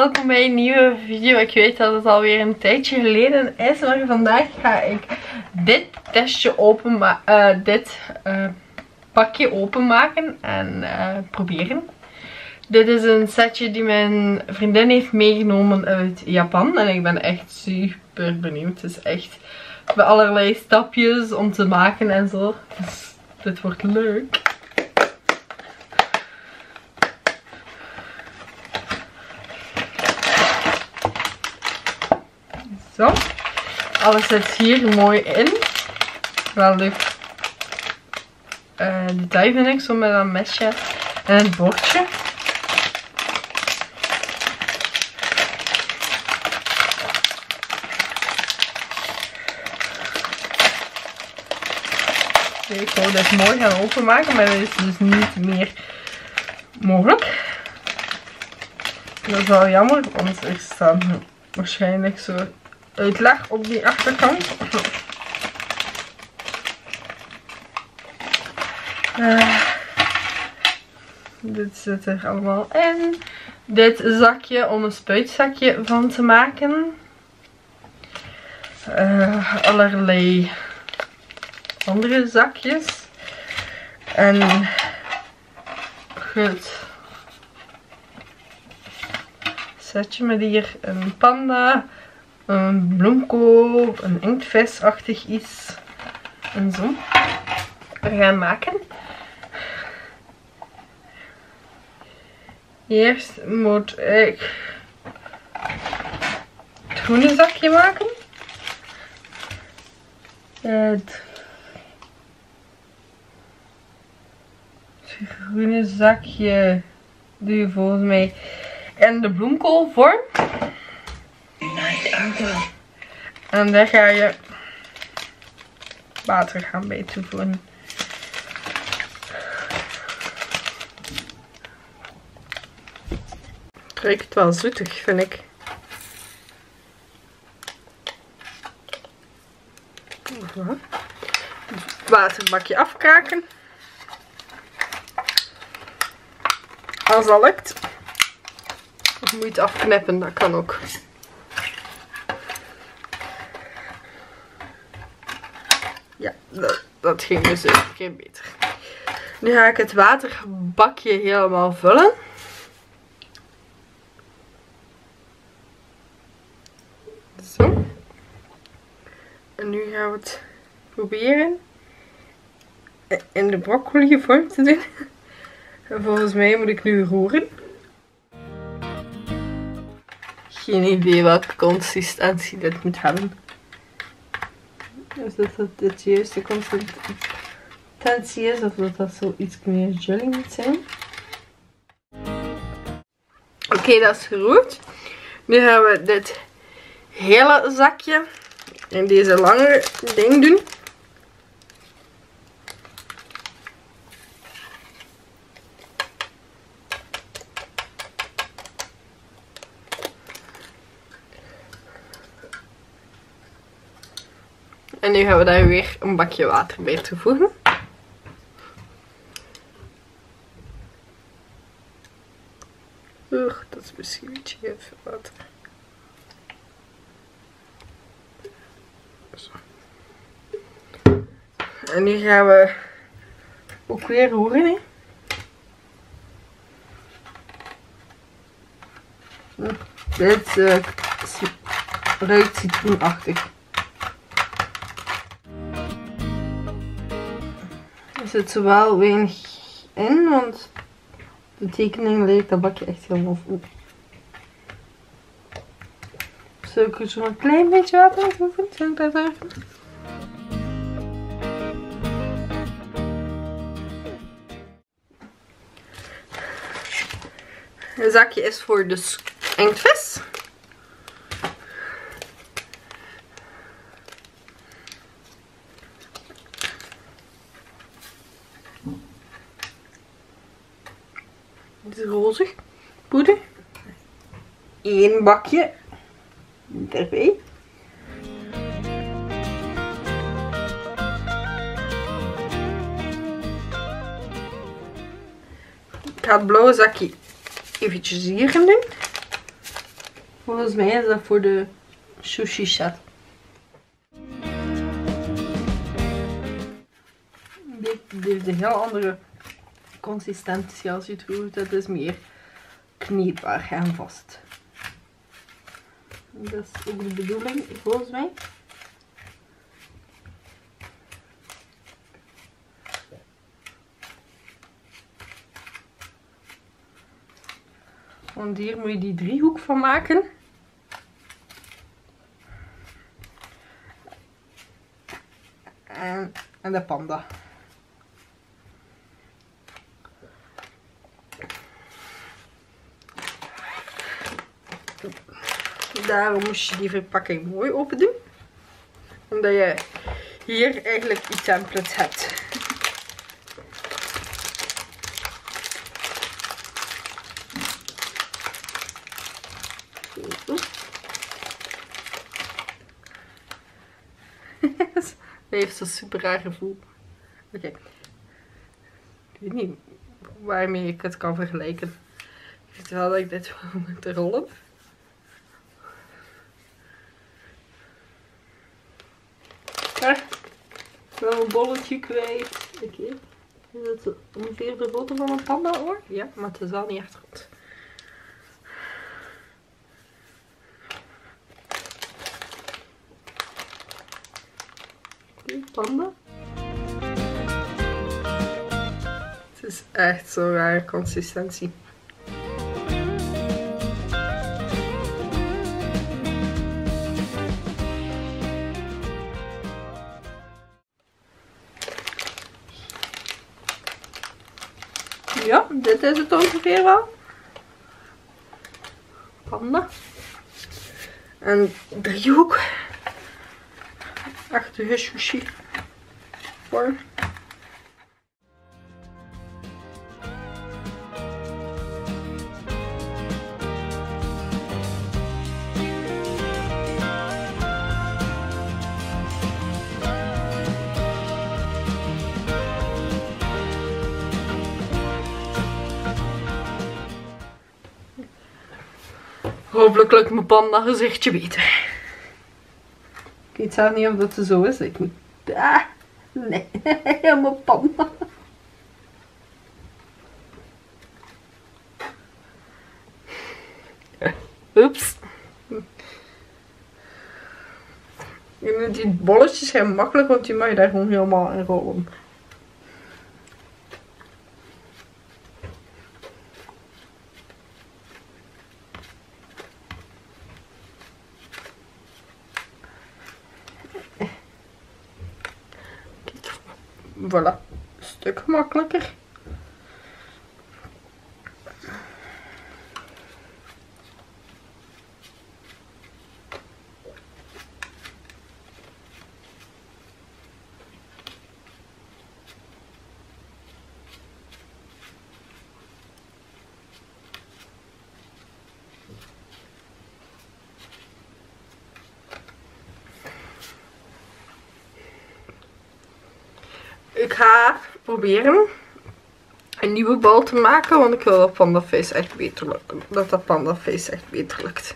welkom bij een nieuwe video. Ik weet dat het alweer een tijdje geleden is, maar vandaag ga ik dit testje dit pakje openmaken en proberen. Dit is een setje die mijn vriendin heeft meegenomen uit Japan en ik ben echt super benieuwd. Het is echt bij allerlei stapjes om te maken en zo. Dus dit wordt leuk. Zo, alles zit hier mooi in. Wel leuk detail vind ik, zo met een mesje en een bordje. Ik wou dit mooi gaan openmaken, maar dat is dus niet meer mogelijk. Dat is wel jammer, want er staat waarschijnlijk zo uitleg op die achterkant. Dit zit er allemaal in. Dit zakje om een spuitzakje van te maken. Allerlei andere zakjes. En goed. Setje met hier een panda, een bloemkool, een inktvisachtig iets en zo. We gaan maken. Eerst moet ik het groene zakje maken. Het groene zakje doe je volgens mij in de bloemkoolvorm. En daar ga je water gaan bij toevoegen. Het ruikt wel zoetig, vind ik. Het waterbakje afkraken. Als dat lukt. Of moet je het afknippen, dat kan ook. Ja, dat ging dus een keer beter. Nu ga ik het waterbakje helemaal vullen. Zo. En nu gaan we het proberen in de broccoli vorm te doen. En volgens mij moet ik nu roeren. Geen idee welke consistentie dit moet hebben. Dus dat dit de juiste consistentie is, of dat dat zo iets meer jelly moet zijn. Oké, dat is geroerd. Nu gaan we dit hele zakje in deze lange ding doen. En nu gaan we daar weer een bakje water bij toevoegen. Oeh, dat is misschien een beetje heel veel water. Zo. En nu gaan we ook weer roeren. Hè. Dit ruikt citroenachtig. Er zit zowel weinig in, want de tekening lijkt dat bakje echt helemaal vol. Zou ik er zo een klein beetje water in toevoegen? Zou ik dat even? Het zakje is voor de inktvis. Dit is rozig poeder. 1 bakje erbij. Ik ga het blauwe zakje eventjes hier gaan doen. Volgens mij is dat voor de sushi set. Dit heeft een heel andere consistentie als je het roert. Het is meer kneedbaar en vast. Dat is ook de bedoeling, volgens mij. Want hier moet je die driehoek van maken. En de panda. Daarom moest je die verpakking mooi open doen. Omdat je hier eigenlijk die templates hebt. Dat heeft zo'n super raar gevoel. Oké. Ik weet niet waarmee ik het kan vergelijken. Ik weet wel dat ik dit wil moeten rollen. Ah, ik wil een bolletje kwijt. Oké. Is het ongeveer de grootte van een panda oor? Ja, maar het is wel niet echt groot. Oké, panda. Het is echt zo'n rare consistentie. Ja, dit is het ongeveer wel. Panda. En driehoek. Achtige sushi vorm. Hopelijk lukt mijn panda gezichtje beter. Ik weet zelf niet of dat zo is. Ik niet. Ah, nee, mijn panda. Oeps. Die bolletjes zijn makkelijk, want die mag je daar gewoon helemaal in rollen. Voilà, een stuk makkelijker. Ik ga proberen een nieuwe bal te maken, want ik wil dat pandaface echt beter lukken. Dat pandaface echt beter lukt.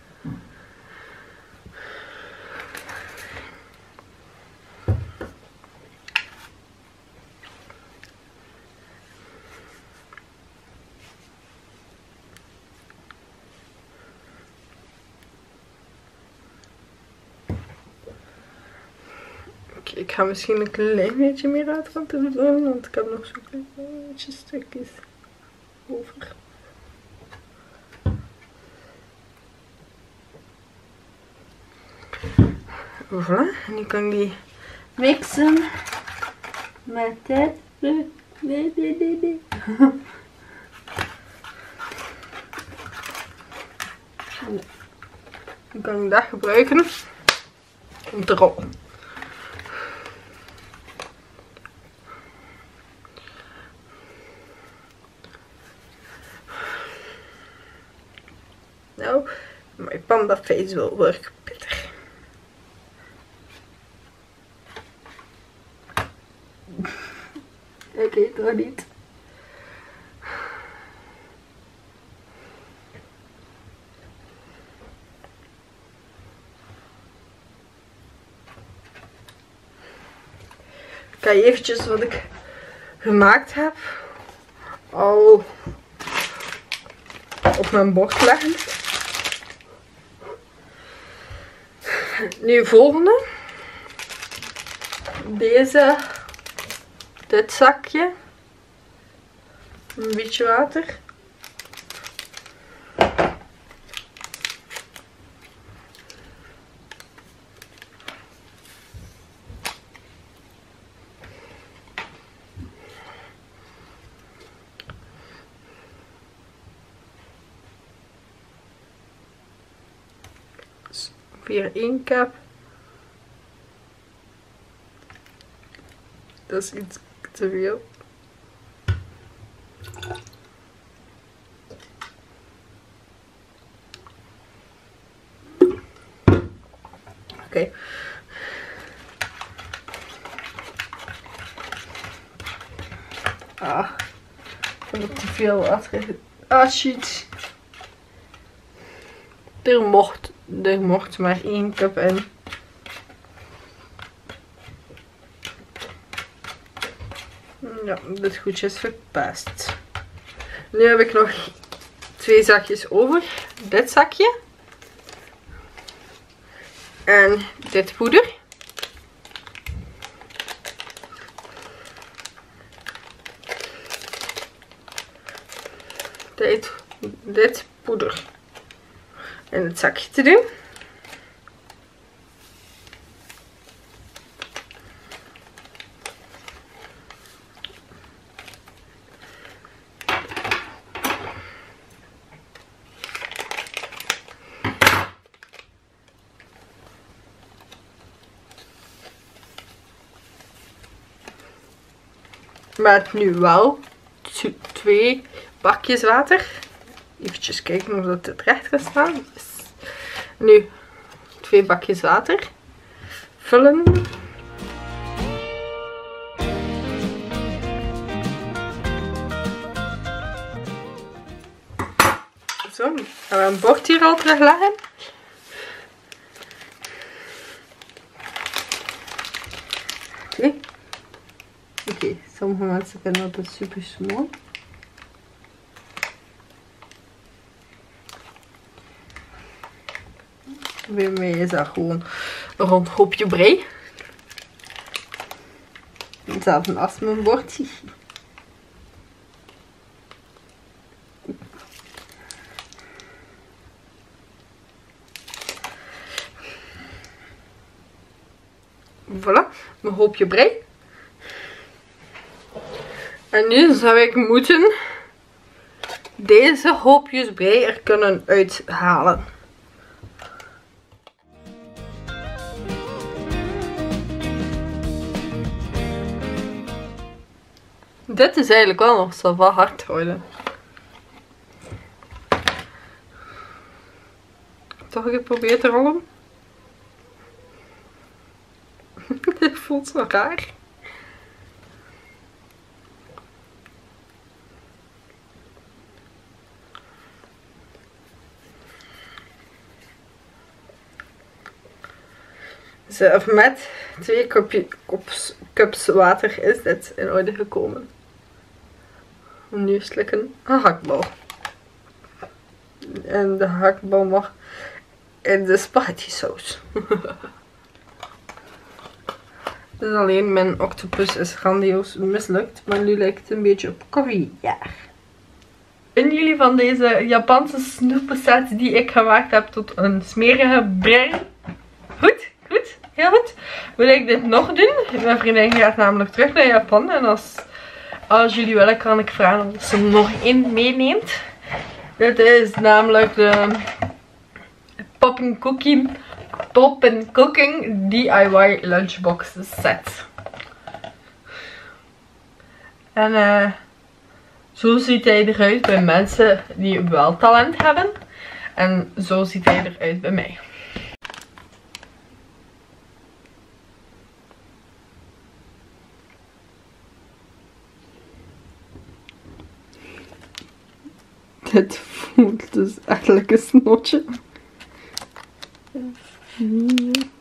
Ik ga misschien een klein beetje meer uitkanten doen, want ik heb nog zo'n klein beetje stukjes over. Voilà, en nu kan ik die mixen met dit. Nee. Dan kan ik dat gebruiken om te rollen. Nou, my panda face will work better. Oké, toch niet. ga eventjes wat ik gemaakt heb al op mijn bord leggen. Nu volgende. Dit zakje. Een beetje water. Weer 1 cup. Dat is iets te veel. Oké. Ah, ik heb te veel water. Ah, shit. Er mocht maar 1 cup in. Ja, dit goedje is verpest. Nu heb ik nog 2 zakjes over. Dit zakje. En dit poeder. Dit poeder in het zakje te doen. Met nu wel 2 bakjes water. Even kijken of dat het recht gaat staan. Yes. Nu 2 bakjes water. Vullen. Zo, gaan we een bord hier al terugleggen. Oké, sommige mensen vinden dat super smal. Bij mij is dat gewoon een rond hoopje brei. Hetzelfde als mijn bordje. Voilà, mijn hoopje brei. En nu zou ik moeten deze hoopjes brei er kunnen uithalen. Dit is eigenlijk wel nog zo wat hard houden. Toch geprobeerd te rollen. Dit voelt zo raar. Zelf met 2 cups water is dit in orde gekomen. Nu slikken een hakbal. En de hakbal mag in de spaghetti saus. Dus alleen mijn octopus is grandioos mislukt, maar nu lijkt het een beetje op caviar. Vinden jullie van deze Japanse snoepenset die ik gemaakt heb tot een smerige brei? Goed, goed, heel goed. Wil ik dit nog doen? Mijn vriendin gaat namelijk terug naar Japan en als jullie willen kan ik vragen of ze er nog 1 meeneemt. Dit is namelijk de Poppin Cooking DIY Lunchbox set. En zo ziet hij eruit bij mensen die wel talent hebben. En zo ziet hij eruit bij mij. Dit voelt dus echt lekker snotje.